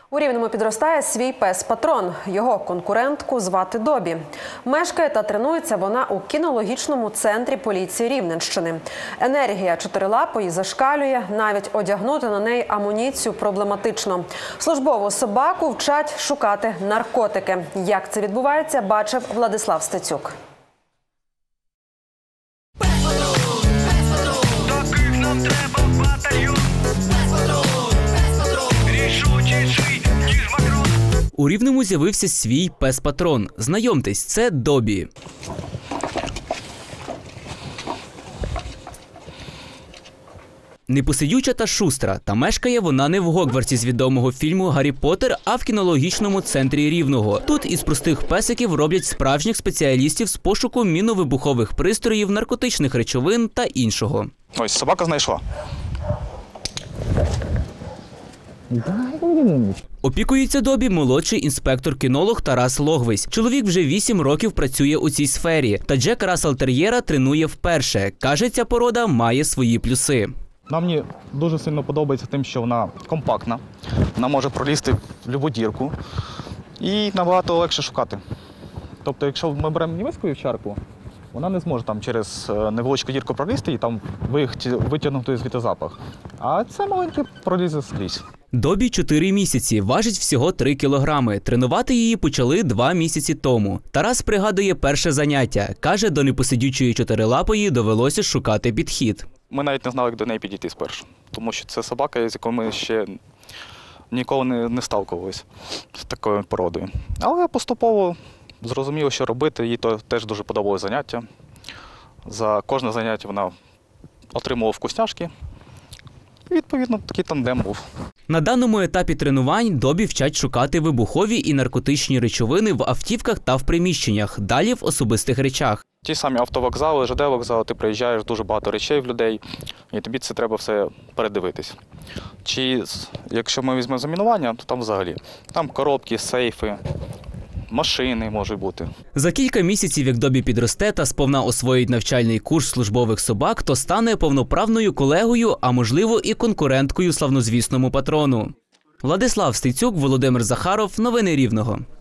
У Рівному підростає свій пес-патрон. Його конкурентку звати Добі. Мешкає та тренується вона у кінологічному центрі поліції Рівненщини. Енергія чотирилапої зашкалює, навіть одягнути на неї амуніцію проблематично. Службову собаку вчать шукати наркотики. Як це відбувається, бачив Владислав Стецюк. У Рівному з'явився свій пес-патрон. Знайомтесь, це Добі. Непосидюча та шустра, та мешкає вона не в Гогвартсі з відомого фільму «Гаррі Поттер», а в кінологічному центрі Рівного. Тут із простих песиків роблять справжніх спеціалістів з пошуку мінно-вибухових пристроїв, наркотичних речовин та іншого. Ось, собака знайшла. Опікується Добі молодший інспектор-кінолог Тарас Логвись. Чоловік вже 8 років працює у цій сфері. Та Джек Рассел Тер'єра тренує вперше. Каже, ця порода має свої плюси. Вона мені дуже сильно подобається тим, що вона компактна, вона може пролізти в будь-яку дірку і набагато легше шукати. Тобто, якщо ми беремо німецьку вівчарку, вона не зможе там через невеличку дірку пролізти і там витягнути звідти запах. А це маленьке пролізе скрізь. Добі 4 місяці, важить всього 3 кілограми. Тренувати її почали 2 місяці тому. Тарас пригадує перше заняття. Каже, до непосидючої чотирилапої довелося шукати підхід. Ми навіть не знали, як до неї підійти спершу, тому що це собака, з якою ми ще ніколи не сталкувалися з такою породою. Але поступово зрозуміло, що робити, їй теж дуже подобалось заняття. За кожне заняття вона отримувала вкусняшки. І, відповідно, такий тандем був. На даному етапі тренувань Добі вчать шукати вибухові і наркотичні речовини в автівках та в приміщеннях, далі в особистих речах. Ті самі автовокзали, ЖД-вокзали, ти приїжджаєш, дуже багато речей в людей, і тобі це треба все передивитись. Чи, якщо ми візьмемо замінування, то там взагалі. Там коробки, сейфи, машини можуть бути. За кілька місяців, як Добі підросте та сповна освоїть навчальний курс службових собак, то стане повноправною колегою, а можливо і конкуренткою славнозвісному патрону. Владислав Стецюк, Володимир Захаров. Новини Рівного.